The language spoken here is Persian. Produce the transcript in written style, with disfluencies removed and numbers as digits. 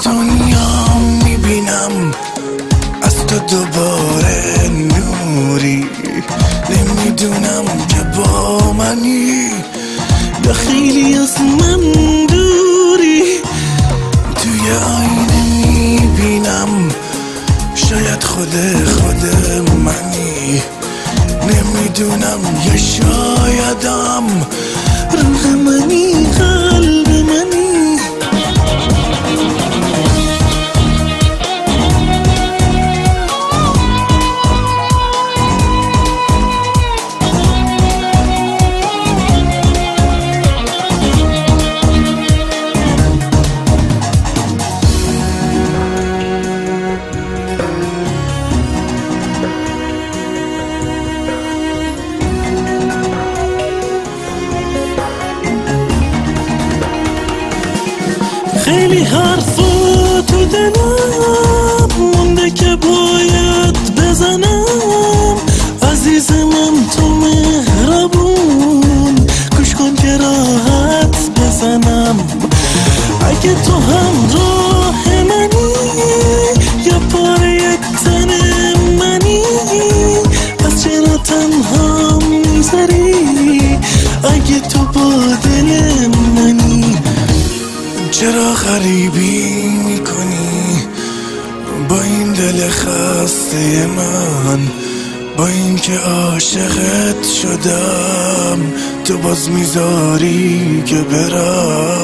دنیا میبینم از تو دوباره نوری، نمیدونم که با منی یا خیلی از من دوری. توی آینه میبینم شاید خود منی، نمیدونم یا شایدم روح منی، قلب منی. خیلی حرفا تو دلم مونده که باید بزنم، عزیزم تو مهربون گوش کن که راحت بزنم. اگه تو هم راه منی یا پاره تن منی، پس چرا تنها میذاری؟ اگه تو با دل منی چرا غریبی میکنی با این دل خسته من؟ با این که عاشقت شدم تو باز میذاری که برم.